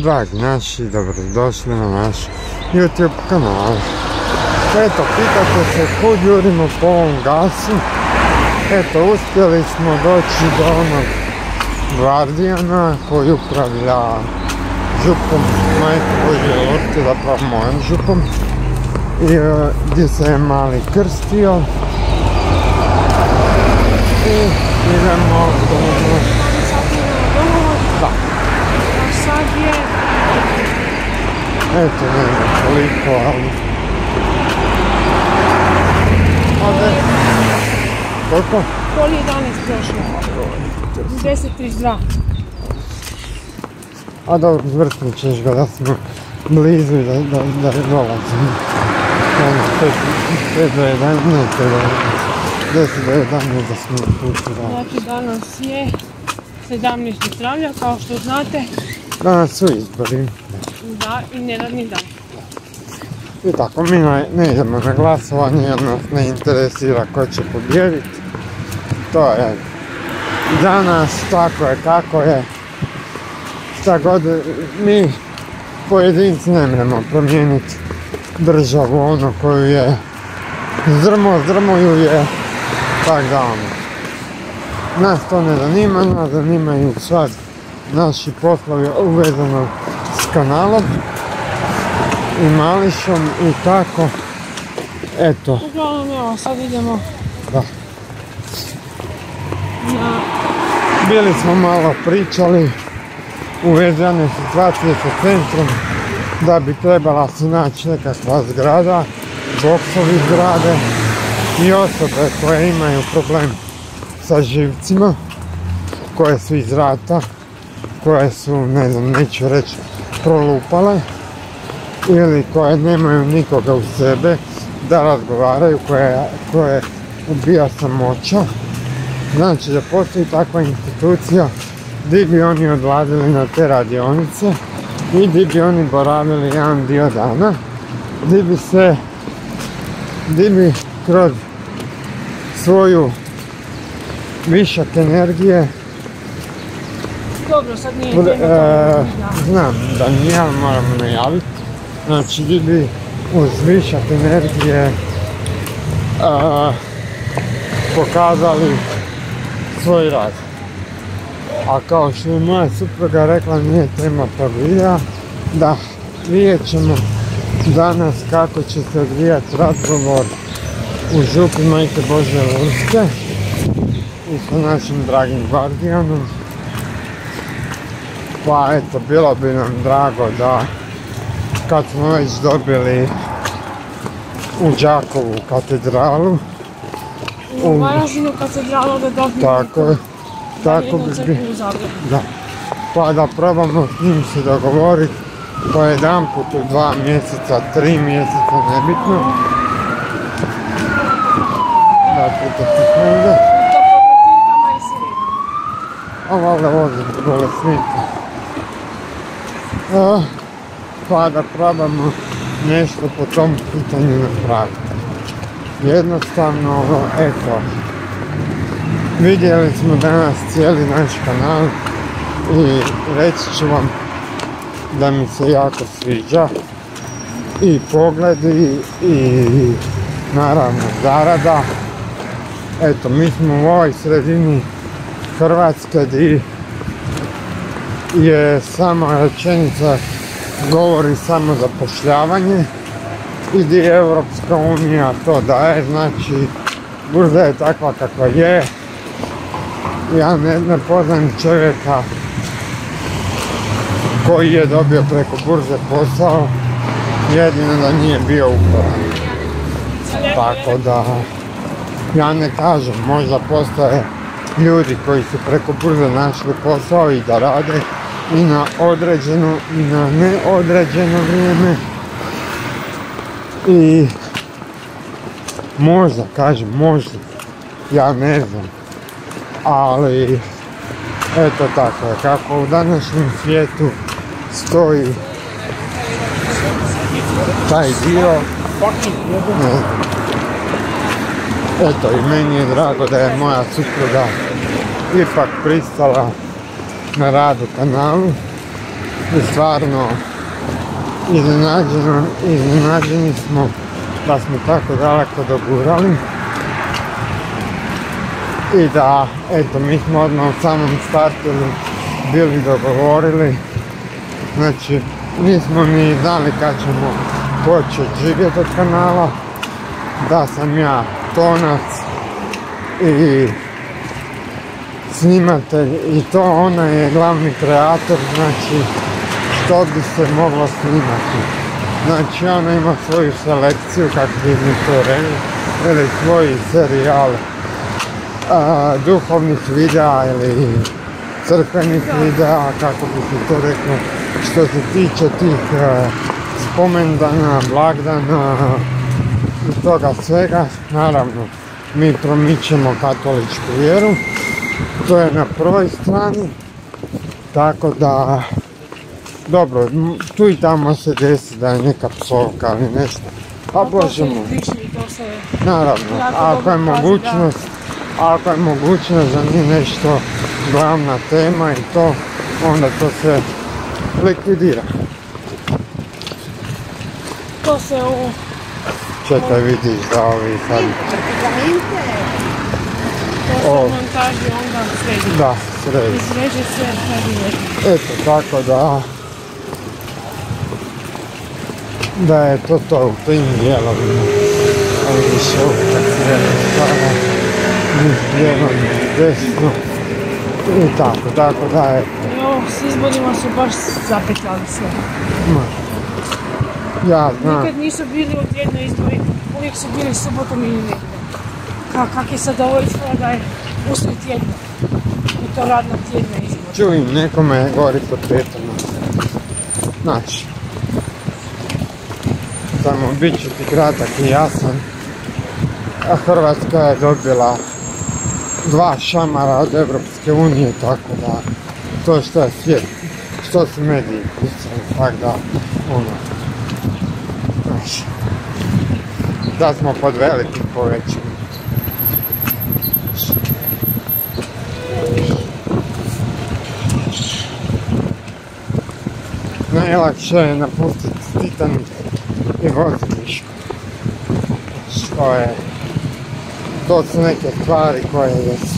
dragi naši, dobrodošli na naš YouTube kanal. Eto, pitate se kud jurimo po ovom gasu. Eto, uspjeli smo doći do onog Guardiana koji upravlja župom majke Božje lorte, zapravo mojom župom. I gdje se je mali krstio. I idemo do... Da. A sad je... Eto, ne znam koliko, ali... Ode... Koliko? Pol 11 prošlo. 10:32. A dobro, zvrtnut ćeš ga da smo blizu i da dolazimo. Ono, 5 do 11, ne 5 do 11, 10 do 11 da smo putu da... Znači danas je 17. travnja, kao što znate. Danas su izbori. Da, i neradni dan. I tako, mi ne idemo na glasovanje jer nas ne interesira ko će pobijediti. To je danas, tako je kako je. Šta god, mi pojedinci ne možemo promijeniti državu, ono koju je zdrmuju je, tak da ono. Nas to ne zanima, nas zanimaju sad naši poslovi uvezano s kanalom i Mališom i tako, eto. Uglavnom, evo, sad idemo Da. na... Bili smo malo pričali u vezane situacije sa centrom da bi trebala se naći nekakva zgrada, boksovi zgrade i osobe koje imaju problem sa živcima, koje su iz rata, koje su, ne znam, neću reći, prolupale ili koje nemaju nikoga u sebe da razgovaraju, koje ubija samoća. Znači da postoji takva institucija gdje bi oni odlazili na te radionice i gdje bi oni boravili jedan dio dana, gdje bi kroz svoju višak energije, Dobro, sad nije znam da nije, ali moramo najaviti, znači gdje bi uz višak energije pokazali svoj rad. A kao što je moja supruga rekla, nije tema tog videa, da vidjet ćemo danas kako će se odvijati razgovor u župi Majke Božje lorte i sa našim dragim Guardianom. Pa eto, bilo bi nam drago da kad smo već dobili u Đakovu katedralu, u Varaždinu katedralu da dobijemo tako bi, da, pa da probamo s njim se dogovoriti po jedan put u 2 mjeseca, 3 mjeseca, nebitno. Dakle, to se snede. To po protipama i sirenama. A valjda vozi bolesnika. Pa da probamo nešto po tom pitanju napraviti. Jednostavno, eto, vidjeli smo danas cijeli naš kanal i reći ću vam da mi se jako sviđa i pogledi i naravno zarada. Eto, mi smo u ovoj sredini Hrvatske gdje je sama rečenica govori samo zapošljavanje i gdje Europska unija to daje, znači burza je takva kakva je. Ja ne poznam čovjeka koji je dobio preko burze posao, jedino da nije bio uporan. Tako da, ja ne kažem, možda postoje ljudi koji su preko burze našli posao i da rade i na određeno i na neodređeno vrijeme. I možda, kažem, možda, ja ne znam, ali eto tako je, kako u današnjem svijetu stoji taj dio, ne znam. Eto, i meni je drago da je moja supruga ipak pristala na rad u kanalu, I stvarno iznenađeni smo da smo tako daleko dogurali. I da, eto, mi smo odmah u samom startu bili dogovorili. Znači, nismo ni znali kad ćemo početi živjeti od kanala. Da sam ja tonac i snimatelj i to ona je glavni kreator, znači što bi se moglo snimati. Znači ona ima svoju selekciju, kako bi mi to rekli, ili svoj serijal duhovnih videa ili crkvenih videa, kako bi se to reklo, što se tiče tih spomendana, blagdana i toga svega. Naravno, mi promičemo katoličku vjeru, to je na prvoj strani, tako da, dobro, tu i tamo se desi da je neka psovka ili nešto, a Bože mu, naravno, ako je mogućnost da nije nešto glavna tema i to, onda to se likvidira. To se ovo... Čekaj, vidiš da ovi sad... To se montaži onda sredi. Da, sredi. Izreže sve kad je. Eto, tako da je to u tim dijelovima. Ali više ovdje kad se redi stvarno, njih lijevo, njih desno. I tako da je. I ovo s izborima su baš zapetljali sve. Ja znam. Nikad nisu bili u tjednoj izbori, uvijek su bili subotom ili nedjeljom. Kak je sad ovo izgleda da je usred tjedna i to radna tjedna izbor. Čujem, nekome gori pod petama. Znači, samo bit će ti kratak i jasan. A Hrvatska je dobila 2 šamara od Evropske unije, tako da to što je svijet, što su mediji pisali, tako da znači, da smo pod velikim povećanjem. Najlakše je napustiti Titanic i voziliško. To su neke stvari koje jesu.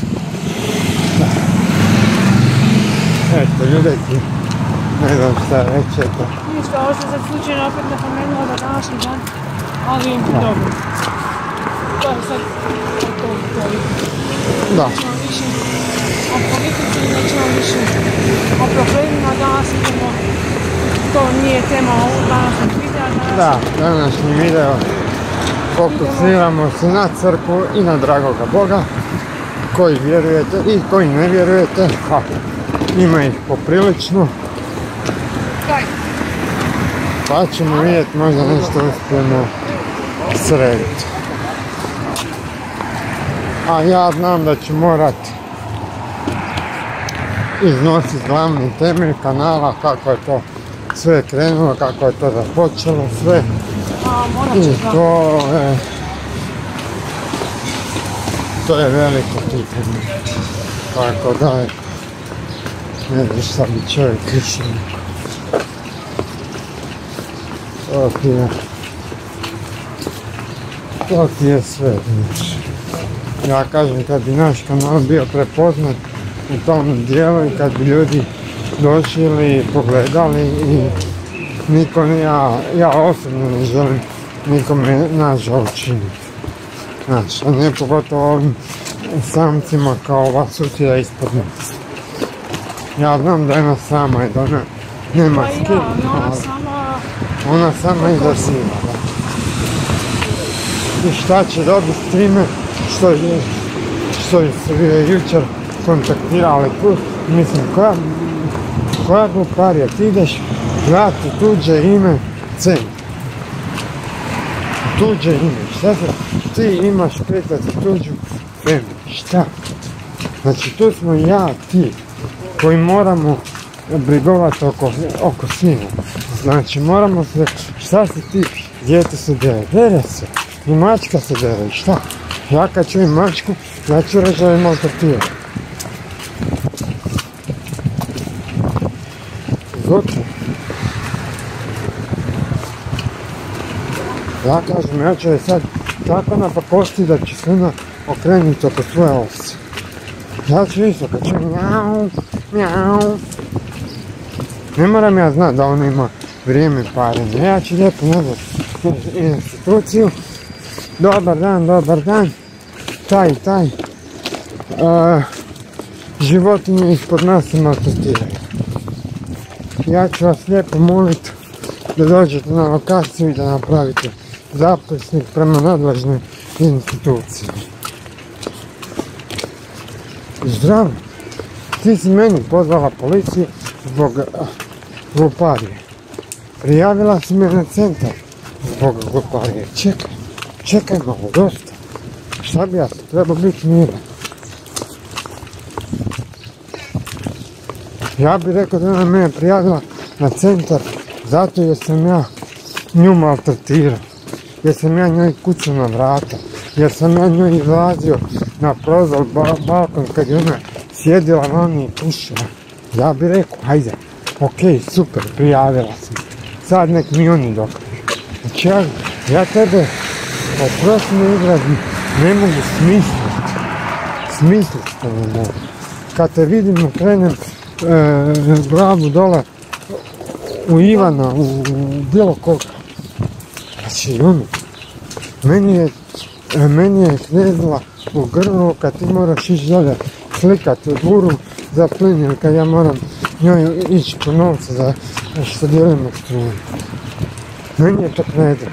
Eto, ljudeki, ne znam šta reći, eto. Ništa, ovo sam sad slučajno opet napomenula da današnji dan, ali dobro. To je sad to. Da. Nećemo više o politici, nećemo više o problemima, danas idemo, to nije tema ovog današnjeg videa. Da, današnji video fokusiramo se na crkvu i na dragoga Boga, koji vjerujete i koji ne vjerujete, a ima ih poprilično. Pa ćemo vidjeti, možda nešto uspijemo srediti. A ja znam da ću morat iznositi glavni temelj kanala, kako je to sve krenulo, kako je to započelo sve. I to je veliko pitanje. Tako da je, ne znam šta bi čovjek više. To ti je sve, znači. Ja kažem, kad bi naš kanal bio prepoznat u tom dijelu i kad bi ljudi došli i pogledali i niko, ja osobno ne želim nikome nažal učiniti. Znači, a ne pogotovo ovim samcima kao ova sutija ispod nas. Ja znam da je ona sama i da ona nema skid, ona sama izaziva. I šta će dobiti s time što su je jučer kontaktirali tu, mislim, koja gluparija, ti ideš gledati tuđe ime centra. Tuđe ime, šta se, ti imaš petati tuđu firmu, šta? Znači tu smo ja, ti, koji moramo brigovati oko sina. Znači moramo se, šta se ti, dijete se dere se, i mačka se dere, šta? Ja kad čujem mačku, ja ću reći da je možda tijelo. Gotovo. Ja kažem, ja ću je sad tako napakosti da će se ona okrenuti oko svoje ovce. Ja ću isto kad ću mjau, mjau. Ne moram ja znat da ona ima vrijeme parenja. Ja ću lijepo nazvat instituciju. Dobar dan. Taj. Životinje ispod nas se maltretiraju. Ja ću vas lijepo moliti da dođete na lokaciju i da napravite zapisnik prema nadležnoj instituciji. Zdravo, ti si meni pozvala policiju zbog gluparije. Prijavila si me na centar zbog gluparije. Čekaj malo, dosta. Šta bi ja se trebao biti miran? Ja bih rekao da ona mene prijavila na centar zato jer sam ja nju maltretirao. Jer sam ja njoj kucao na vrata. Jer sam ja njoj izlazio na prozor, balkon kad je ona sjedila vani i pušila. Ja bih rekao, hajde, okej, super, prijavila sam. Sad nek mi oni dokažu. Znači ja tebe, oprosti me izrazim, ne mogu smisliti to ne mogu. Kad te vidim okrenem glavu dole u Ivana, u bilo koga. Znači ono, meni je slijedila u grlu kad ti moraš ići dolje slikati u dvuru za plin ili kad ja moram njoj ići po novce za što dijelimo struju. Meni je to predrag.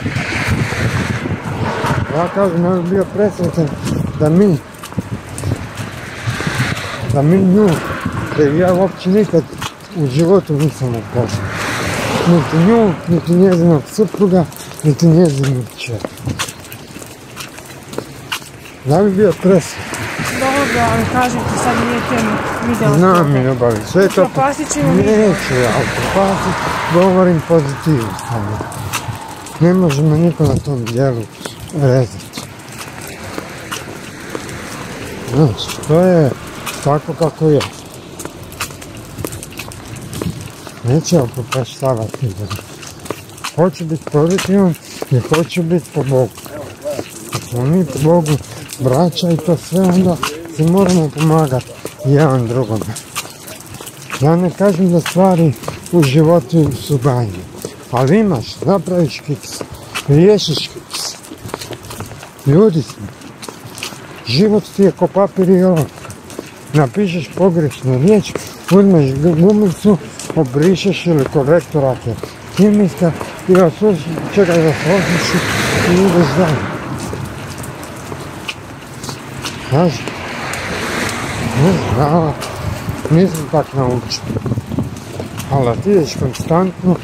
Ja kažem, ja bih bio presretan da mi nju, da ja uopće nikad u životu nisam upoznao. Niti nju, niti njezinog supruga, niti njezinu kćer. Ja bih bio presretan. Dobro, ali kažem ti sad nije tema vidjela. Znam mi ljubavi, sve to... Propasit ćemo mi. Neću ja propasit, govorim pozitivno samo. Ne možemo niko na tom dijelu rezati. Znači, to je tako kako je. Neće opopraštavati ljudi. Hoću biti pozitivan i hoću biti po Bogu. Ako smo mi po Bogu braća i to sve, onda se moramo pomagati jedan drugome. Ja ne kažem da stvari u životu su bajne, ali imaš, napraviš kiks, riješiš kiks. Ljudi smo. Život ti je ko papir i olovka. Napišeš pogrešnu riječ, uzmeš gumicu, obrišeš ili korektor ako je hemijska i čekaj da se osjeći i ideš dalje. Znaš, ne znam, nisam tak naučio. Ali ti ideš konstantno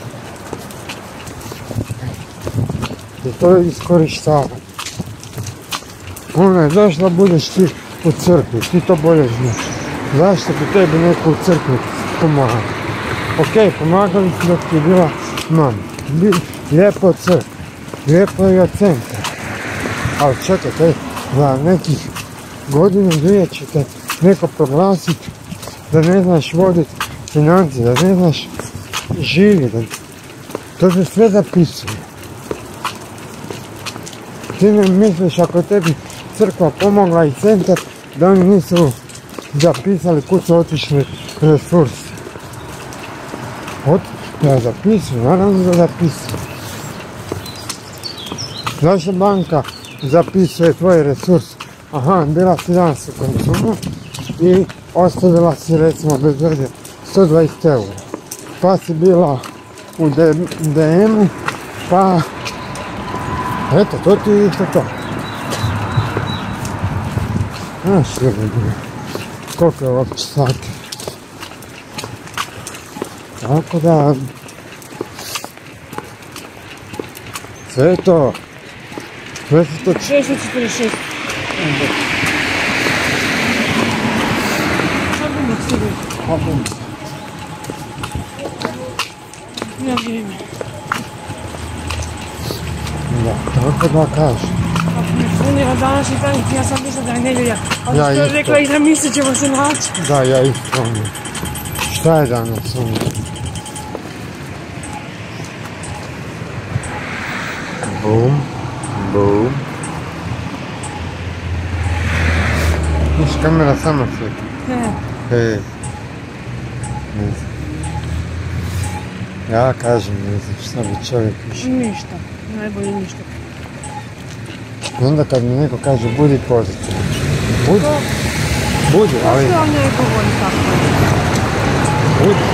i to iskorištava. Ona je došla, budeš ti u crkvi, ti to bolje znaš. Zašto bi tebi neko u crkvi pomagao? Okej, pomagali su dok ti je bila mama. Lijepo od crkve, lijepo je od centra. Ali čekajte, za nekih godinu, dvije će te neko proglasiti da ne znaš voditi financije, da ne znaš živjeti. To se sve zapisuje. Ti ne misliš ako tebi crkva pomogla i centar da oni nisu zapisali kud su otišli resursi. Ja zapisuju, naravno da zapisuju. Zašto banka zapisuje tvoj resurs? Aha, bila si danas u konzumu i ostavila si recimo bez veze 120 eura. Pa si bila u DM-u, pa eto, to ti je isto to. Znaš ljudi, koliko je uopće sati. Tako da, sve to, sve su to... 646. Čabimo sigurno. Čabimo. Ja vrijeme. Da, tako da kažem. Ako mi funira današnji tajnik, ja sam mislila da je nedjelja. Ali što je rekla i da mislit ćemo se naći. Da, ja isto ono. Šta je danas ono? Bum, bum. Viš kamera sama svijeta. Ne znam. Ja kažem, ne znam šta bi čovjek više. Ništa, najbolje ništa. I onda kad mi neko kaže budi pozitivan. Budi. Budi, ali... Što vam ne govori tako? Budi.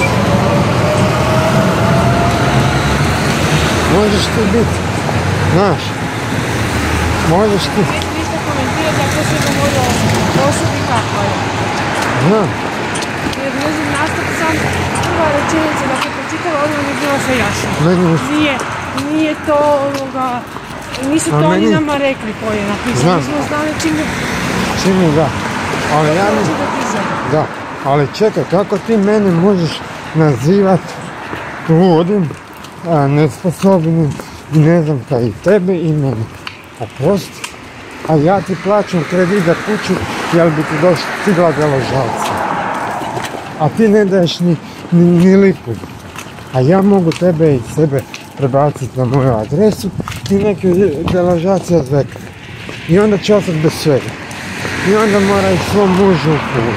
Možeš ti biti, znaš. Možeš ti. Ništa komentirati ako se govori o osobi kakva je. Znam. Jer njezin nastup sam prva rečenica da se pročitala odmah mi je bilo sve jasno. Nije to ovoga... Nisu to oni nama rekli ko je napisao, mi smo znali čim je... Da. Ali ja ne... Da. Ali čekaj, kako ti mene možeš nazivat ludim, nesposobnim i ne znam kaj i tebe i mene. Oprosti. A ja ti plaćam kredit za kuću, jel bi ti stigla deložacija. A ti ne daješ ni lipu. A ja mogu tebe i sebe prebaciti na moju adresu i neke deložacija zveka. I onda će ostati bez svega. I onda mora i svom mužu u kulu.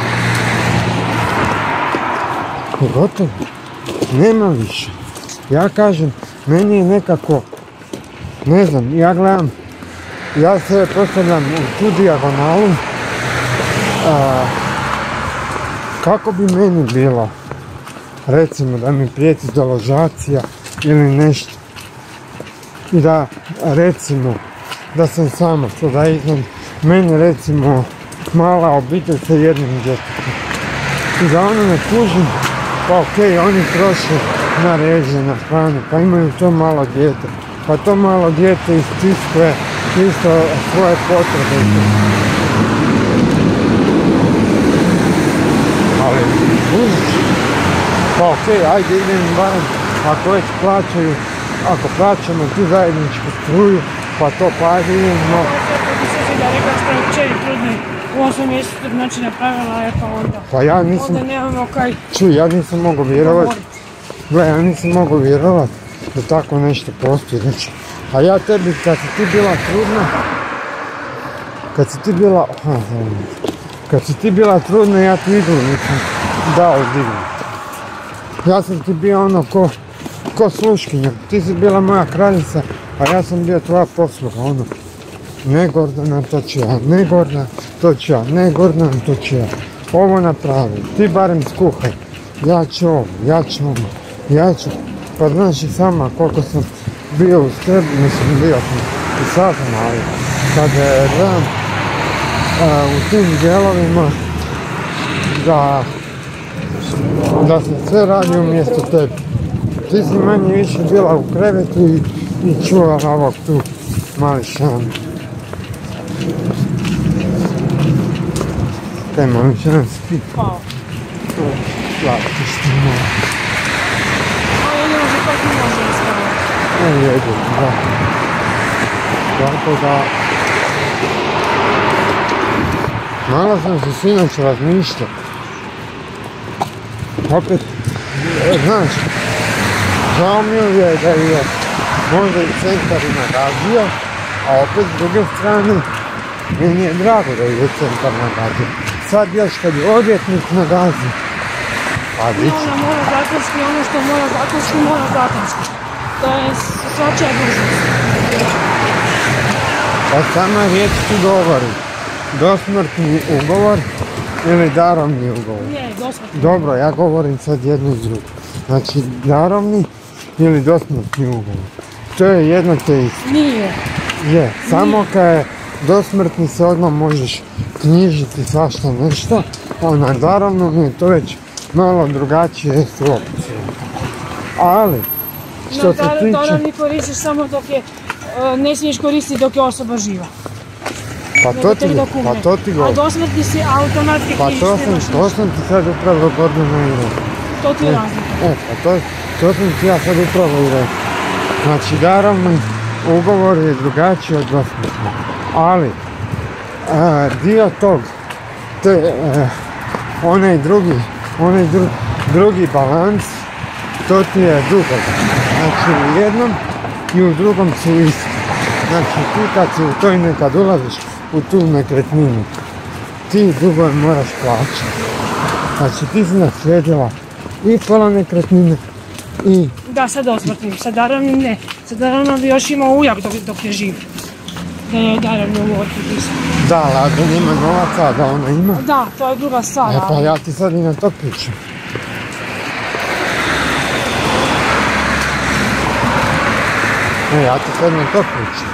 I gotovo. Nema više. Ja kažem, meni je nekako, ne znam, ja gledam, ja se postavljam u tu dijagonalu, kako bi meni bilo, recimo da mi prijeti deložacija ili nešto. I da, recimo, da sam samac, da iznad meni recimo mala obitelj sa jednim djetetom. I da ono ne kužim, pa okej, oni troše na režije, na hranu, pa imaju to malo dijete. Pa to malo dijete istiskuje isto svoje potrebe. Ali, kužiš, pa okej, ajde idem barem, ako već plaćaju, ako plaćamo ti zajedničku struju, pa to pa ajde idemo. Da rekla što je kćeri trudnoj u 8 mjesecu trudnoći napravila je pa onda. Pa ja nisam... Onda nemamo kaj... Čuj, ja nisam mogao vjerovat. Gle, ja nisam mogao vjerovat da tako nešto postoji. Znači, a ja tebi, kad si ti bila trudna... Kad si ti bila trudna, ja ti iglu nisam dao dignuti. Ja sam ti bio ono ko sluškinja. Ti si bila moja kraljica, a ja sam bio tvoja posluga, ono. Ne Gordana, to ću ja, ne Gordana, to ću ja, ne Gordana, to ću ja. Ovo napravi, ti barem skuhaj. Ja ću ovo, ja ću. Pa znaš i sama koliko sam bio uz tebi, mislim bio sam i sad sam, ali kad gledam u tim dijelovima da se sve radi umjesto tebi. Ti si manje više bila u krevetu i čuvala ovog tu mali šan. Kaj molim će nam spiti. Pao. Platiš ti mora. A jedino že tako može istavati. Ne jedu, da. Tako da... Malo sam se sinoć razmišljao. Opet, znaš, žao mi je da je možda i centar i nagazio, a opet s druge strane, meni je drago da je centar nagazio. Sad još kad je odvjetnik nagazio, pa dići. Ona mora zakonski, ono što mora zakonski. To je svačija dužnost. Pa sama riječ ti govori. Dosmrtni ugovor ili darovni ugovor. Ne, dosmrtni. Dobro, ja govorim sad jedno i drugo. Znači, darovni ili dosmrtni ugovor. To je jedno te isto. Nije. Je, samo kad je dosmrtni se odmah možeš knjižiti svašta nešto, a na darovnom je to već malo drugačije su opcije. Ali, što se tiče... Darovni koristiš samo dok je, ne smiješ koristiti dok je osoba živa. Pa to ti govori. A dosmrtni si automatski knjižiš. Pa to sam ti sad upravo Gordana i rekao. To ti je razlika. Pa to sam ti ja sad upravo i rekao. Znači, darovni ugovor je drugačiji od dosmrtnog. Ali, dio tog, onaj drugi balans, to ti je dugo. Znači, u jednom i u drugom su isti. Znači ti kad ulaziš u tu nekretninu, ti dugove moraš plaćati. Znači ti si naslijedila i pola nekretnine i... Da, sad osmrtnim, sa darovnim ne. Sa darovnim bi još imao ujak dok je živ. Da je darovno u otpisu. Da, ali da nema novaca, da ona ima. Da, to je druga stvar. Pa ja ti sad i na to pričam. Ja ti sad na to pričam.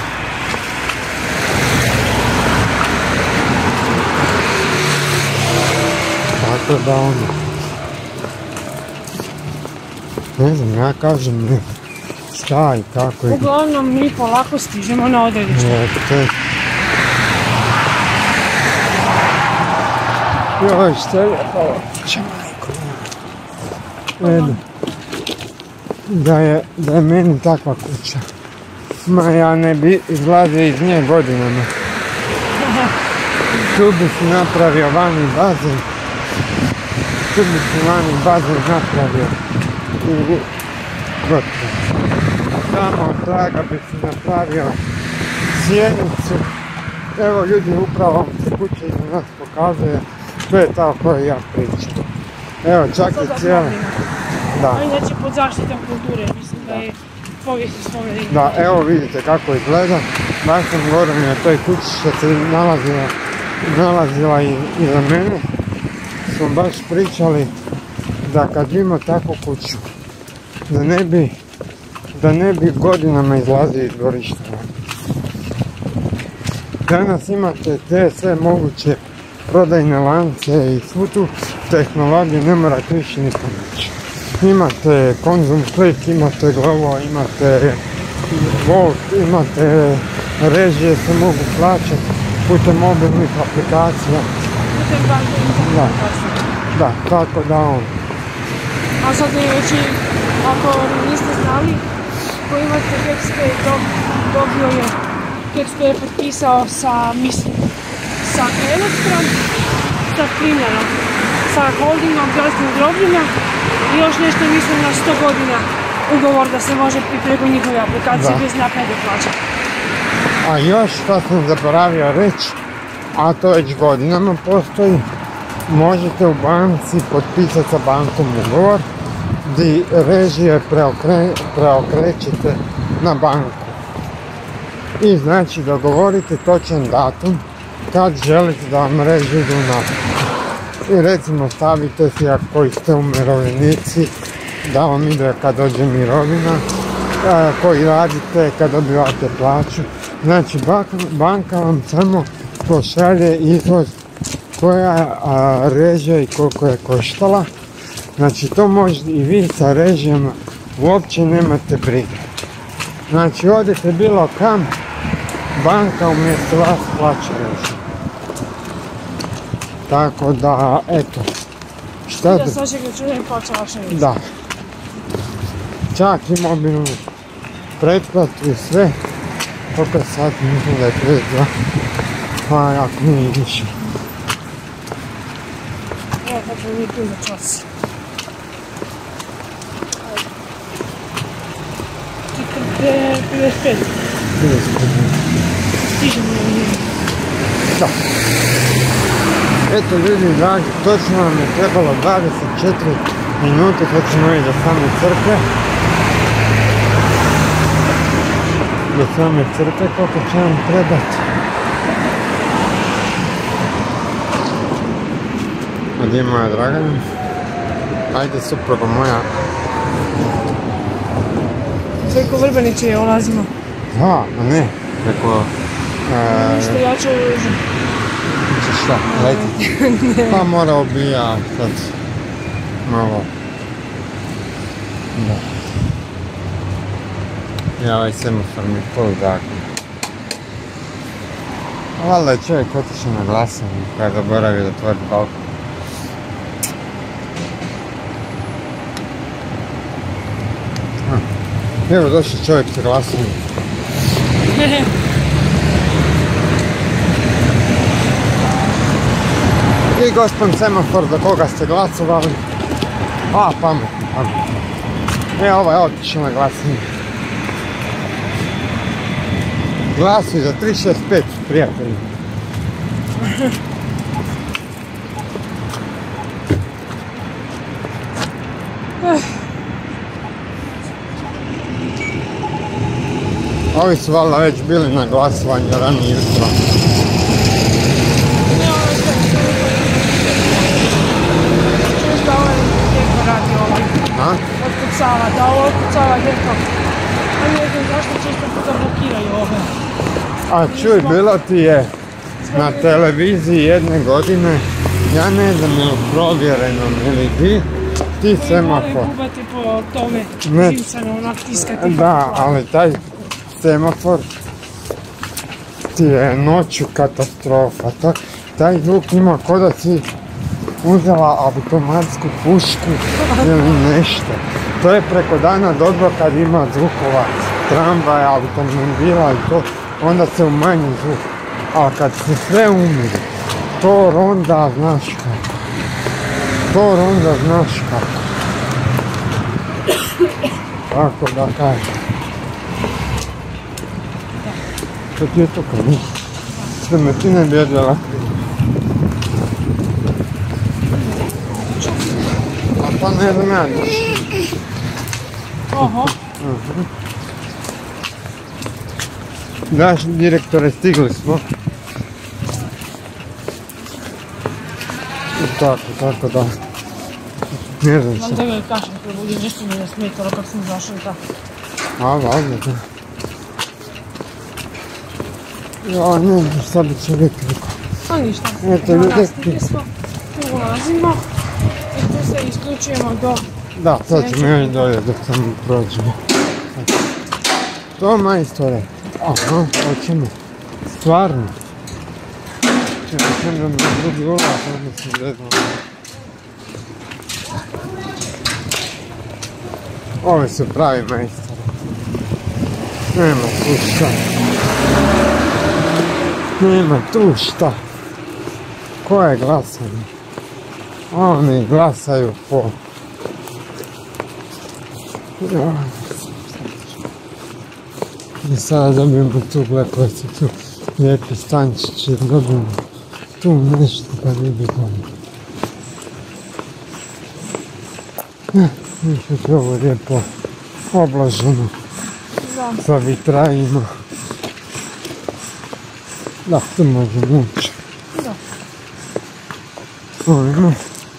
Tako da ono... Ne znam, ja kažem ne. Šta i kako je. Uglavnom mi polako stižemo na odredište. Joj, što je lijepo. Da je meni takva kuća. Ma ja ne bi izlazio iz nje godinama. Tu bi si napravio vani bazen. Tu bi si vani bazen napravio. I gotovo. Samo od traga bi si napravio sjenicu. Evo ljudi, upravo vam se kuća iza nas pokazuje. To je ta o kojoj ja pričam. Evo, čak i cijela. Da. A inače pod zaštitom kulture, mislim da je povijest spomenika. Da, evo vidite kako izgleda. Baš sam govorio na toj kući što se nalazila iza mene. Smo baš pričali da kad imamo takvu kuću, da ne bi godinama izlazio iz dvorišta. Danas imate te sve moguće prodajne lance i svu tu tehnologiju, ne morate više ni pomoći. Imate Konzum Klik, imate Glovo, imate Volt, imate režije se mogu plaćati putem mobilnih aplikacija. Putem bankovnih aplikacija. Da, tako da on. A sad znači, ako niste znali, ko imate GetSpay, dobio je, GetSpay je potpisao sa Elektrom, sa Primljanom, sa holdingom zdravstvenih grobljima i još nešto mislim na 100 godina ugovor da se može preko njihove aplikacije bez naknade plaćati. A još što sam zaboravio reći, a to već godinama postoji, možete u banci potpisati sa bankom ugovor gdje režije preokrećete na banku. I znači dogovorite točan datum kad želite da vam režije idu naprijed. I recimo stavite si ako ste umirovljenici da vam ide kad dođe mirovina, koji radite kad dobivate plaću. Znači banka vam samo pošalje izvoz koja režija i koliko je koštala. Znači to možete i vi sa režijama uopće nemate brige. Znači odete bilo kam, banka umjesto vas plaća režiju. Tako da, eto. Šta da... Sad će ga čujem plaća vaše režije. Da. Čak i mobilnu pretplatu i sve. Koliko sad mislim da je 52. Pa ako nije više. Evo kad ćemo mi tu za čas. 55. Stižemo na njegu. Da. Eto ljudi dragi, točno nam je trebalo 24 minute kad ćemo ići do same crkve. Do same crkve koliko će nam trebati. A gdje je moja Dragana? Ajde supruga moja. Preko Vrbeniće olazimo. Da, a ne, preko... Što ja ću... Šta, letiti? Pa mora obija sad malo. Da. Ja ovaj semafor mi pol zakon. Valjda je čovjek otišao na glasanje kada je zaboravio da otvori balkon. Evo došao čovjek sa glasanjem. I gospon semafor za koga ste glasovali. A, pametno. Evo ovaj otišao na glasanje. Glasuj za 365, prijatelji. Ovi su valjda već bili na glasovanju ranije jutro. Čuš da ovaj djeko radi ovaj. Otkucava, da ovo otkucava djeko. A ne znam zašto često puta blokiraju ove. A čuj, bilo ti je na televiziji jedne godine, ja ne znam je li provjereno ili ti semafor. Moraju gubati po tome živcano onak tiskati. Da, ali taj semafor ti je noću katastrofa. Taj zvuk ima ko da si uzela automatsku pušku ili nešto. To je preko dana dobro kad ima zvukova tramvaja, automobila i to, onda se umanji zvuk. A kad se sve umiri, to ronda znaš kako. To ronda znaš kako. Tako da kažem. Što ti je to kad mi? Što me ti ne bi odvela? A pa ne znam ja ništa. Oho. Daš, direktore, stigli smo. I tako da. Ne znam Vam što. da ga je kašem probudi, nešto mi je smetalo kako sam zašao i tako. A, valjda da. Ja, ne znam šta bi čovjek rekao. A ništa. Eto, ljudi. Smo, tu ulazimo i tu se isključujemo do... Da, sad ćemo još dolje dok sam prođemo. To majstore. Aha, hoćemo. Stvarno. Čekaj, da mi drugi ulaz, odnosno gledamo. Ovi su pravi majstori. Nema tu šta. Nema tu šta. Ko je glasanje? Oni glasaju po... I sada dobijemo tu gleposti, tu lijepi stančići, dobijemo tu nešto pa vidi bolje. Više je ovo lijepo obloženo sa vitrajima. Da, tu možemo ući. Ovime.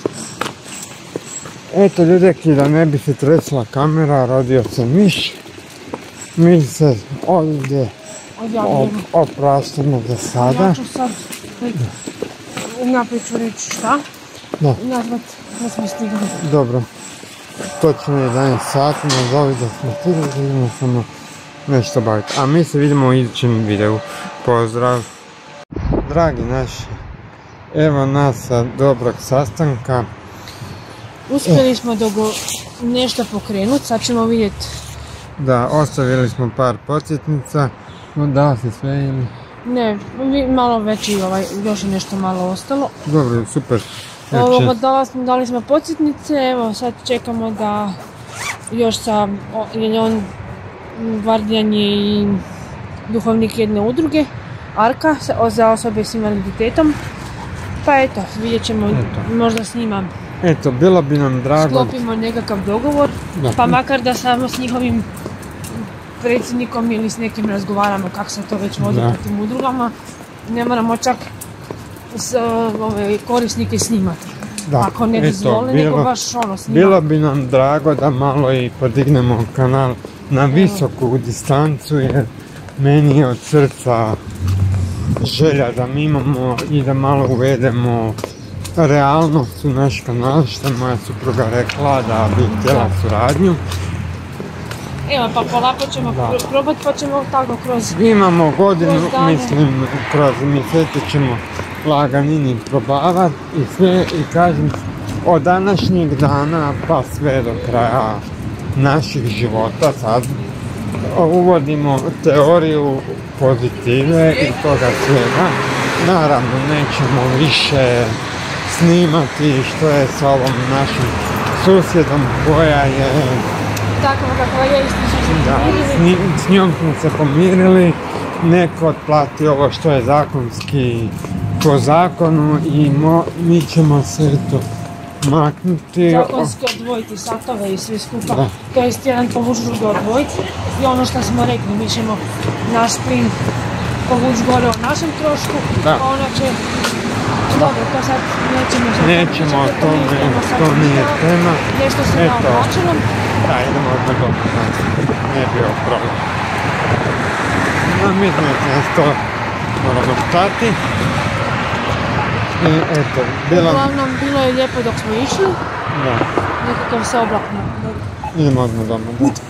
Eto ljudeki, da ne bi se tresla kamera, rodio se miš. Mi se ovdje opraštamo za sada. Ja ću sad unaprijed ću reći šta. Da. I nazvat da smo stigli. Dobro. Točno 11 sati, nazovi da smo stigli, da idemo samo nešto baviti. A mi se vidimo u idućem videu. Pozdrav! Dragi naši, evo nas sa dobrog sastanka. Uspjeli smo nešto pokrenuti, sad ćemo vidjeti. Da, ostavili smo par podsjetnica. Da si sve ili? Ne, malo veći, još je nešto malo ostalo. Dobro, super. Dali smo podsjetnice, evo sad čekamo da još jer je on Vardijan je i duhovnik jedne udruge, Arka, za osobe s invaliditetom. Pa eto, vidjet ćemo možda s njima. Eto, bilo bi nam drago. Sklopimo nekakav dogovor, pa makar da samo s njihovim predsjednikom ili s nekim razgovaramo kako se to već vodi po tim udrugama. Ne moramo čak korisnike snimati. Ako ne dozvole, nego baš snimati. Bilo bi nam drago da malo i podignemo kanal na visoku distancu, jer meni je od srca želja da mi imamo i da malo uvedemo realnost u naš kanal, što je moja supruga rekla da bi htjela suradnju. Evo, pa polako ćemo probati, pa ćemo tako kroz... Imamo godinu, mislim, kroz mjeseci ćemo laganini probavati i sve, i kažem, od današnjeg dana pa sve do kraja naših života sad uvodimo teoriju pozitive i toga svega. Naravno, nećemo više snimati što je s ovom našim susjedom koja je... Tako kakva je, isti su se pomirili. S njom smo se pomirili neko otplati ovo što je zakonski po zakonu i mi ćemo sve to maknuti. Zakonski odvojiti satove i sve skupa, to jest jedan povuč drugo odvojiti i ono što smo rekli, mi ćemo naš plin povući gore o našem trošku, a ona će, dobro, to sad nećemo o tome, to nije tema. Nešto se na obračunom. Da, idemo odmah doma, nije bio problem. Mislim da nas to moramo stati. I eto, uglavnom, bilo je lijepo dok smo išli. Da. Nekakav se oblak idemo odmah doma.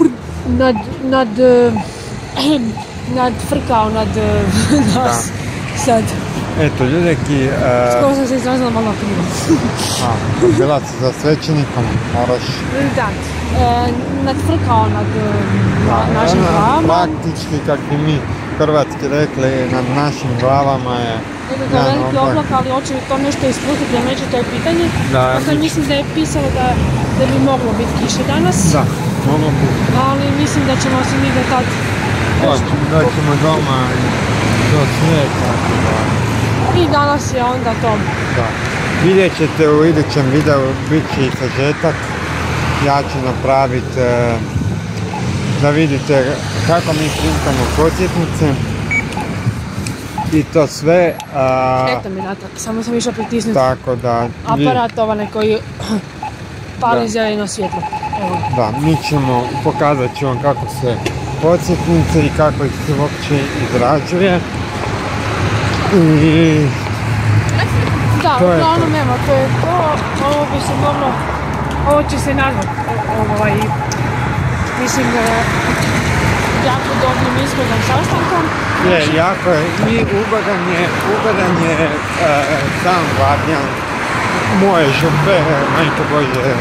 nadfrkao nad nas sad. Eto, ljudeki... Skoro sam se izrazila malo krivo. Bila si za svećenikom, moraš... Da, nadfrkao nad našim glavama. Praktički, kak bi mi hrvatski rekli, nad našim glavama je... Nekakav veliki oblak, ali hoće to nešto ispustiti, jer neće, to je pitanje. Pa sam mislim da je pisalo da bi moglo biti kiše danas. Da, moglo bi. Ali mislim da ćemo se mi do tad... Doćemo doma do svijeta. I danas je onda to. Da. Vidjet ćete u idućem videu, bit će i sažetak. Ja ću napraviti da vidite kako mi printamo podsjetnice. I to sve... Eto mi natak, samo sam išla pritisnuti aparat ovaj koji pali zeleno svjetlo. Da, mi ćemo, pokazat ću vam kako se podsjetnice i kako ih se uopće izrađuje. I... Da, uglavnom evo, to je to, ovo bi se moglo, ovo će se nazvat, mislim, jako dobrim ishodom sastankom. Je, jako je, i ugodan je sam Varnjan, moje župe, majke Bože,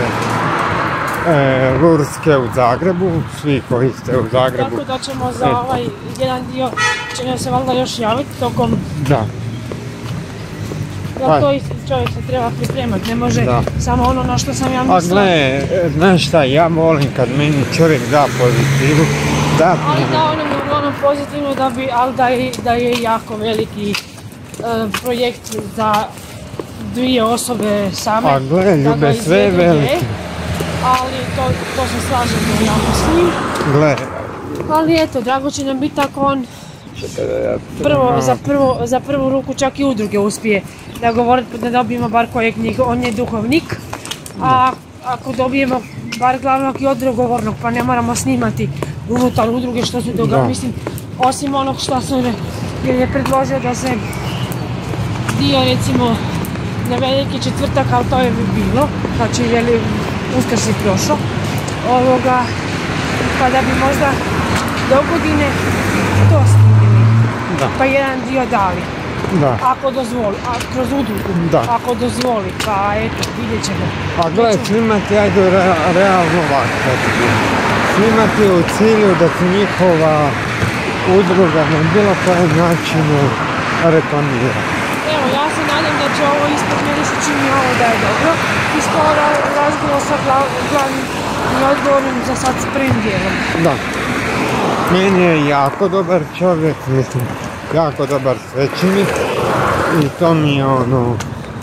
Lurske u Zagrebu, svi koji ste u Zagrebu. Tako da ćemo za ovaj jedan dio, će nam se valjda još javiti tokom... Da. Jer to isto čovjek se treba pripremati, ne može samo ono na što sam ja mislila. A gle, znaš šta, ja volim kad meni čovjek da pozitivu. Ali da, ono pozitivno, ali da je jako veliki projekt za dvije osobe same. A gle, ljube, sve je velike. Ali to se slažemo jako s njim. Gle. Ali eto, drago će nam biti ako on za prvu ruku čak i udruge uspije da govori, da dobijemo bar kojeg on je duhovnik, a ako dobijemo bar glavnog i odgovornog, pa ne moramo snimati unutar udruge što se događa, mislim, osim onog što sam je predložio da se dio, recimo, na veliki četvrtak, ali to je bilo, znači Uskrs je prošao, pa da bi možda do godine to snimili, pa jedan dio dali, ako dozvoli, kroz udrugu, ako dozvoli, pa eto, vidjet ćemo. A gledaj, snimati, ajde realno ovako, snimati u cilju da se njihova udruga na bilo kojem načinu reklamira. Evo, ja se nadam da će ovo ispod, meni se čini ovo da je dobro. I skoro razgovor sa glavnim odgovorom za sad s premijerom. Da. Meni je jako dobar čovjek, mislim, jako dobar svećenik. I to mi je ono...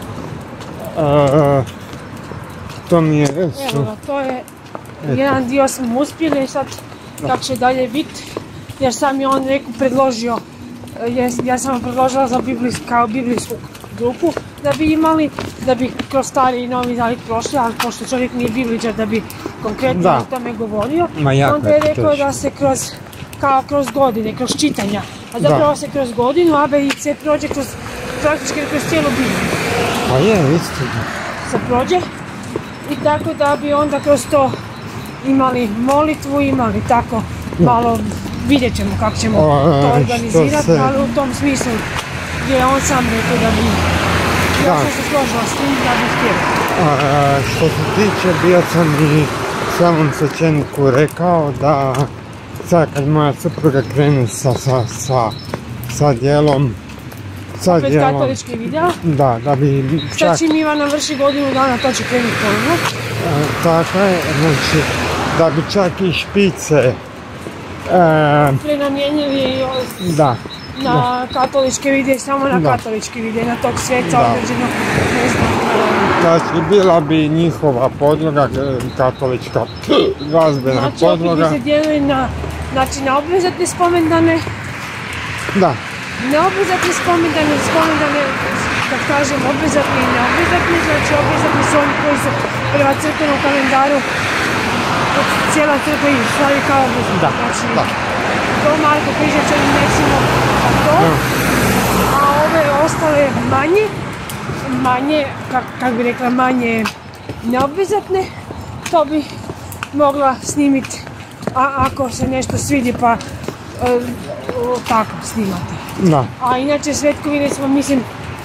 to mi je... Evo, to je... Jedan dio smo uspjeli, sad kako će dalje biti. Jer sam je on predložio, ja sam vam predložila kao biblijsku grupu da bi imali, da bi kroz stari i novi zavjet prošli, ali pošto čovjek nije bibličar da bi konkretno o tome govorio, onda je rekao da se kroz godine, kroz čitanja, a zapravo se kroz godinu ABC prođe praktički kroz cijelu Bibliju. Pa je, isto. Se prođe i tako da bi onda kroz to imali molitvu, imali tako malo, vidjet ćemo kako ćemo to organizirati, ali u tom smislu gdje je on sam rekao da bi, ja sam se složila s tim da bi htjeli. Što se tiče, bio sam i samom svećeniku rekao da sad kad moja supruga krene sa djelom, opet katolički video. Da bi čak... Sad čim Ivana vrši godinu dana, to će krenuti ponovno. Tako je, znači da bi čak i špice prenamijenili i... Da, na katoličke videe, samo na katoličke videe, na tog sveca određeno, ne znam. Znači, bila bi njihova podloga, katolička glazbena podloga. Znači, opet bi se dijelili na obvezatne spomendane. Da. Neobvezatne spomendane, kad kažem obvezatni i neobvezatni, znači obvezatni su oni koji su prema crkvenom kalendaru cijela crkva ih slavi kao obvezatni. Znači, to Marko Križača im recimo to, a ove ostale manje, kako bi rekla, manje neobvezatne, to bi mogla snimiti, ako se nešto svidi pa tako snimati. Da. A inače svetkovine smo, mislim,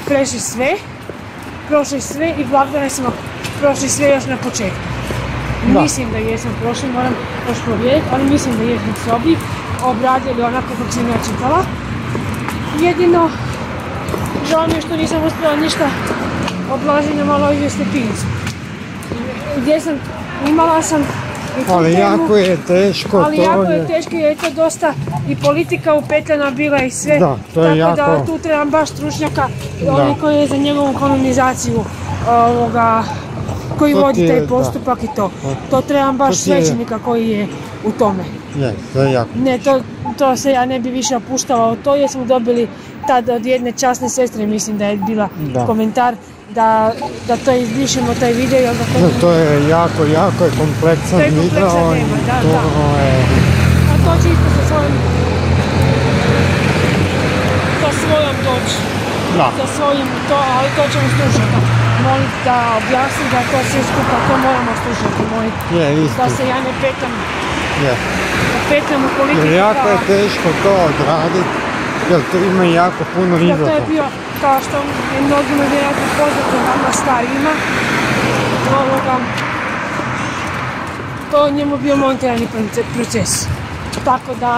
prošli sve i blagdane smo prošli sve još na početku. Mislim da jesmo prošli, moram još provjeriti, ali mislim da jesmo se obradili onako kako sam ja čitala. Jedino, žao mi je što nisam uspjela ništa o Blaženju Alojziju Stepincu. Gdje sam, imala sam i tu ali temu, jako je teško. Ali jako je teško jer je to dosta i politika upetljana bila i sve. Da, to je tako jako... da tu trebam baš stručnjaka, oni koji je za njegovu kanonizaciju koji vodi taj postupak i to. To trebam baš svećenika koji je u tome. To je jako. Ne, to se ja ne bi više opuštala o to jer smo dobili tada od jedne časne sestre, mislim da je bila komentar da to izbrišemo taj video i onda to je jako je kompleksan video. To je kompleksan tema, da. A to će isto sa svojom doći. Sa svojim to, ali to ćemo slušati. Moliti da objasni da to sve skupa, to moramo slušati, moliti. Da se ja ne petam. Da petam u politiku. Jer jako je teško to odraditi, jer to ima jako puno izazova. To je bio, kao što je mnogima vjerojatno poznato nama starijima, to je njemu bio montirani proces. Tako da,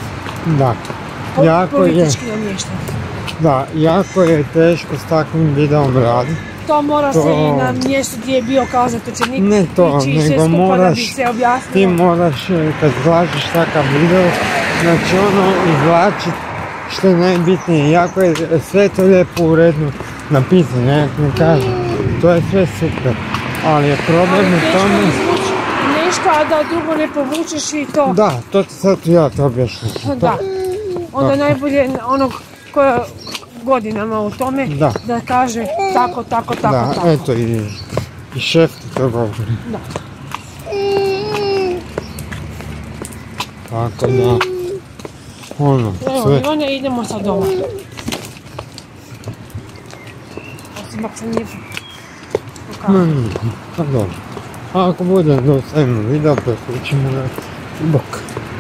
politički namješten. Da, jako je teško s takvim videom raditi. To mora se i na mjestu gdje je bio kao zatočenik ne to, nego moraš, ti moraš kad izvlačiš takav video, znači izvlačit što je najbitnije, jako je sve to lijepo uredno napisano, ja ne kažem, to je sve super, ali je problem u tome... Ali teško izvući nešto, a da drugo ne povučeš i to... Da, to ti sad ja to objašnjam. Da, onda najbolje onog koja godinama u tome, da kaže tako. Da, eto i šef ti to govori. Da. Tako da, sve. Evo, Ivane, idemo sad doma. Osim ako se nije pokazao. Pa dobro. A ako bude dosadno video, preslučimo ga u bok.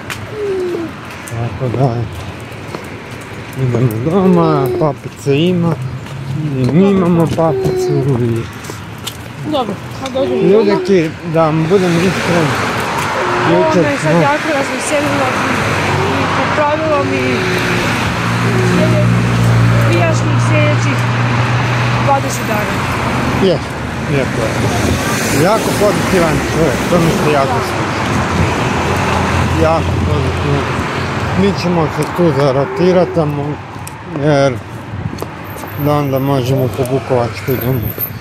Tako da, idemo doma, papice ima, i mi imamo papicu i... Dobro, sad dođemo doma. Ljudeki, da vam budem iskren, jučer smo... Sad jako razveselilo i popravilo mi prijašnjih sljedećih 20 dana. Lijepo je. Jako pozitivan čovjek, to mi se jako sviđa. Jako pozitivan. Mi ćemo se tu zarotirati, jer da onda možemo po Vukovačkoj domu.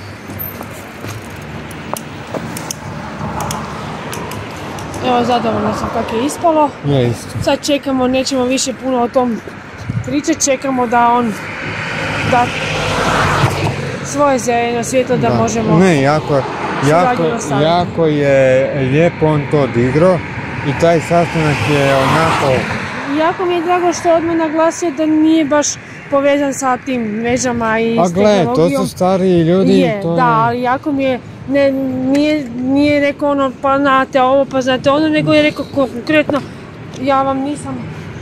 Evo, zadovoljna sam kako je ispalo. Ja isto. Sad čekamo, nećemo više puno o tom pričati, čekamo da on da svoje zeleno svjetlo da možemo... Ne, jako je lijepo on to odigrao i taj sastanak je onako... Jako mi je drago što je odmah naglasio da nije baš povezan sa tim mrežama i s tehnologijom. A gle, to su stariji ljudi. Da, ali jako mi je, nije rekao ono pa znate ovo pa znate ono, nego je rekao konkretno ja vam nisam...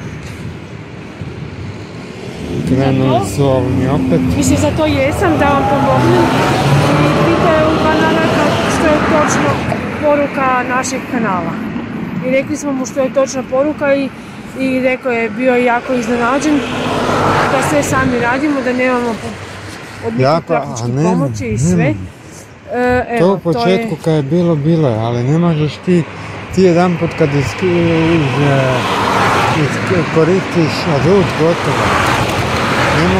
Krenuli su ovdje opet. Mislim, za to jesam, da vam pomognem i pitaju ga što je točno poruka našeg kanala. I rekli smo mu što je točna poruka i rekao je, bio jako iznenađen da sve sami radimo, da nemamo od nekih praktičkih pomoći i sve. To u početku kad je bilo je, ali ne možeš ti jedan put kad koristiš adult gotovo.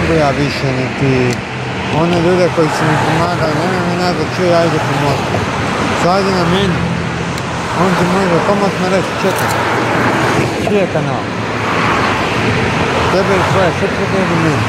mogu ja više niti one ljude koji su mi pomagali, nemoj mi nazvat čuj, ja idem pomoći. Sad je na meni. On ti može pomoći me reći, čekaj. Čiji je kanal? Tebe je svoje, sve preko meni.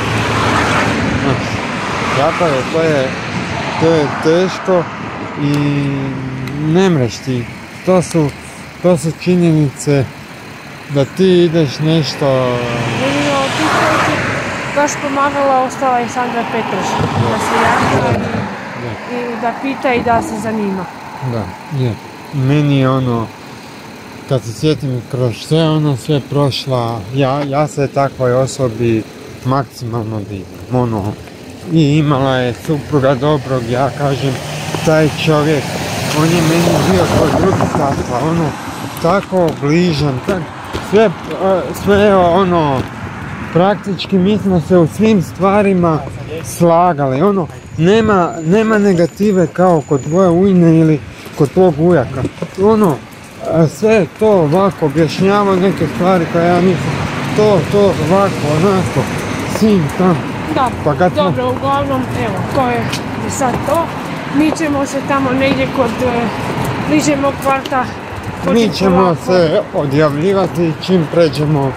Tako je, to je teško i ne mreš ti. To su činjenice da ti ideš nešto... Jedino ti koji ti baš pomagala ostala je Sandra Petroš. Da se javlja i da pita i da se zanima. Da, je. Meni je ono, kad se sjetim kroz sve prošla, ja se takvoj osobi maksimalno divim, ono, i imala je supruga dobrog, ja kažem, taj čovjek, on je meni bio kao drugi tata, ono, tako bližan, sve ono, praktički mi smo se u svim stvarima slagali, ono, nema negative kao kod tvoje ujne ili kod tvog ujaka, ono, sve to ovako objašnjava neke stvari koje ja nisam, to ovako, onako, sin tam. Da, pa dobro, uglavnom, evo, to je sad to. Mi ćemo se tamo negdje kod bliže mog kvarta. Mi ćemo se odjavljivati čim pređemo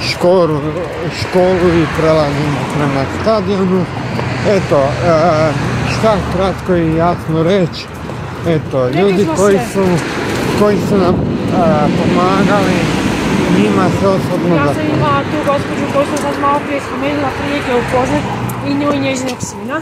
školu i prelazimo prema stadionu. Eto, šta kratko i jasno reći, eto, ljudi koji su nam pomagali, njima se osobno... Ja sam imala tu gospođu koju sam sad malo prije spomenula, prilike upoznat i nju i njezinog sina.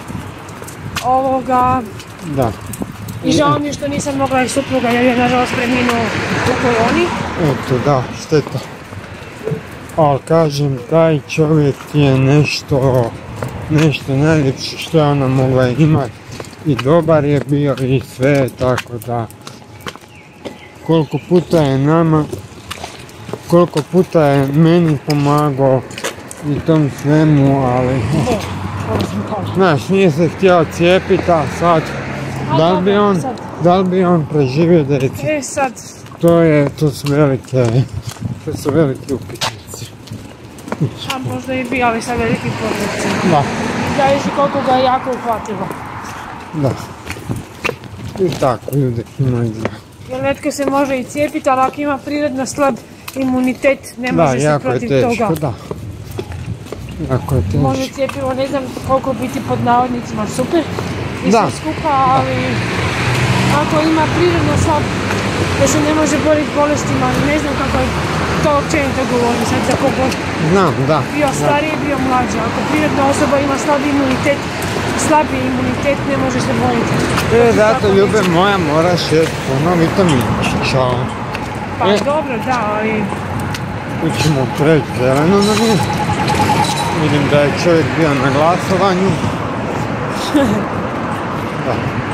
Da. I žao mi je što nisam mogla i supruga jer je nažalost preminuo u koroni. Eto, da, šteta. Ali kažem, taj čovjek je nešto najljepše što je ona mogla imati. I dobar je bio i sve, tako da... Koliko puta je nama, koliko puta je meni pomagao i tom svemu, ali... Znaš, nije se htio cijepiti, a sad... Da li bi on preživio djeci? Sad... To su veliki upitnici. A možda i bi, ali sa velikim područjima. Da. Zavisi koliko ga je jako uhvatilo. Da. I tako ljudi imaju da. Jer netko se može i cijepiti, ali ako ima prirodno slab imunitet, ne može se protiv toga. Da, jako je teško, da. Jako je teško. Može cijepivo, ne znam koliko biti pod navodnicima super i sve skupa, ali ako ima prirodno slab, da se ne može boriti bolestima, ne znam kako je to općenito govorim sad za kogod. Znam, da. Bio stariji, bio mlađi. Ako prirodna osoba ima slabi imunitet, ne može se boriti. Zato ljube moja moraš jesti puno vitaminčića. Pa dobro, da, ali... Tu ćemo preći zeleno na nje. Vidim da je čovjek bio na glasovanju. Da.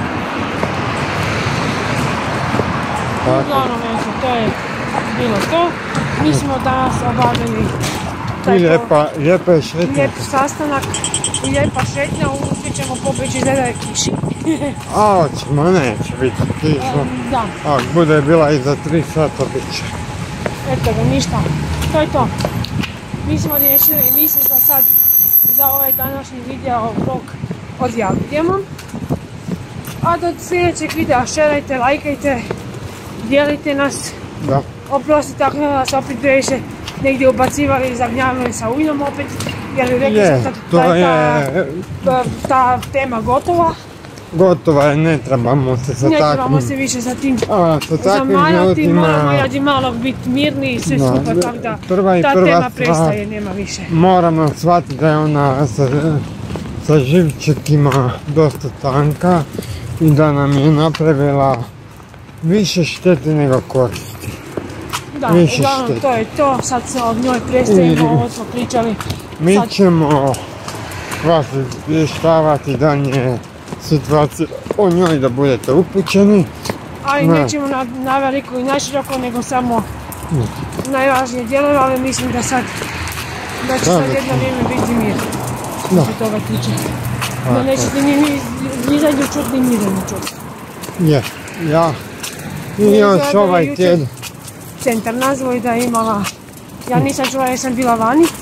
Uglavnom, eto, to je bilo to. Mi smo danas obavili lijepa je šetnja. Lijep sastanak i lijepa šetnja, uspjet ćemo pobjeći da je kiši. A, oćemo, neće biti kišno. Da. Ako bude bila i za 3 sata bit će. Eto ga, ništa. To je to. Mi smo riješili i mi se sad za ovaj današnji video vlog odjavljujemo. A do sljedećeg videa šerajte, lajkajte, dijelite nas. Da. Oprostite ako nas opet previše negdje ubacivali i zagnjavili sa ujnom opet, jer rekli sam da je ta tema gotova. Gotova je, ne trebamo se sa takvim... Ne trebamo se više sa tim zamarati, moramo jađi malo biti mirni i sve skupa, tako da ta tema prestaje, nema više. Moramo shvatiti da je ona sa živčekima dosta tanka i da nam je napravila više štete nego koristi. Da, uglavnom to je to, sad se od njoj prestajemo, ovo smo pričali. Mi ćemo vas izvještavati danje situacije o njoj da budete upućeni. Ali nećemo na veliko i naširoko, nego samo najvažnije dijelove, ali mislim da će sad jedno vrijeme biti mir. Što se toga tiče. Da nećete ni zadnju čut, ni mirenju čut. Je, ja. I još ovaj tjedan. Centar nazvao i da je imala, ja nisam čula jer sam bila vani,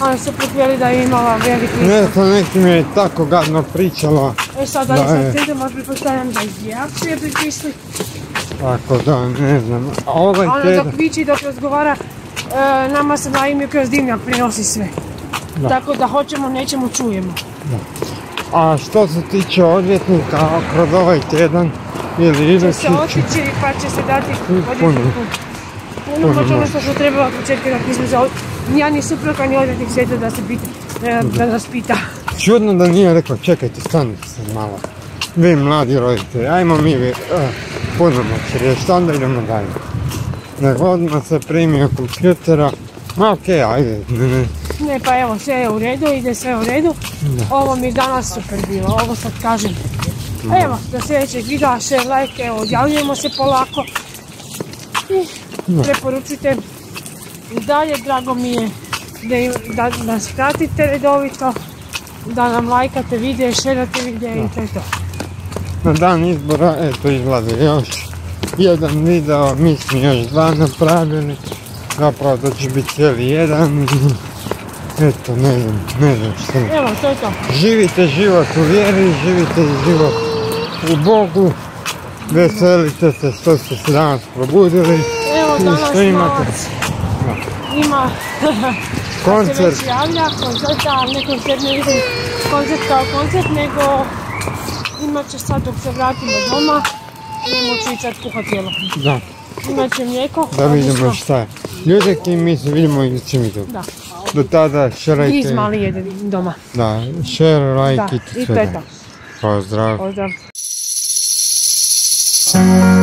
Ali se potvijeli da je imala veliki Ne ishod. znam, neki mi je tako gadno pričala. Sad dalje sam centrum, ali pretpostavljam da je akcije pritisli. Tako da, ne znam. A ovaj A ono tjedan... dok viči, dok razgovara, nama se naime kroz dimnjak prinosi sve. Da. Tako da hoćemo, nećemo, čujemo. A što se tiče odvjetnika, kroz ovaj tjedan ili Će idući se otići pa će se dati odvjetniku puno moć, ono što smo trebali od početka dok nismo za ja ni supruga ni odvjetnik sjetio da se da nas pita. Čudno da nije rekao, čekajte, stanite se malo. Vi mladi roditelji, ajmo mi puno moći riješiti, onda idemo dalje. Nego odmah se primio kompjutera, ma okej, ajde, Ne, pa evo, sve je u redu, ide sve u redu. Ovo mi je danas super bilo, ovo sad kažem. Evo, do sljedećeg videa, share, like, evo, odjavljujemo se polako. I preporučujte i dalje, drago mi je da nas pratite redovito, da nam lajkate videe, šerate videe i to je to. Na dan izbora, eto, izlazi još jedan video, mi smo još dva napravili. Zapravo to će biti cijeli jedan. Eto, ne znam što. Evo, to je to. Živite život u vjeri, živite život u Bogu. Veselite se što ste se danas probudili. Evo, i danas što imate. Malac ima Koncert. se već javlja, koncerta, ali ne koncert, ne vidim koncert kao koncert, nego imat će sad dok se vratimo doma, idemo ću ići sad kuhat jelo. Da, Imat će mlijeko, da vidimo odnosno- šta je. Ljudi, mi se vidimo i ćemo tu. Da, Do tada, šerajte. Griz mali jede doma. Da, share, like Da, i i to je to. Pozdrav. Pozdrav.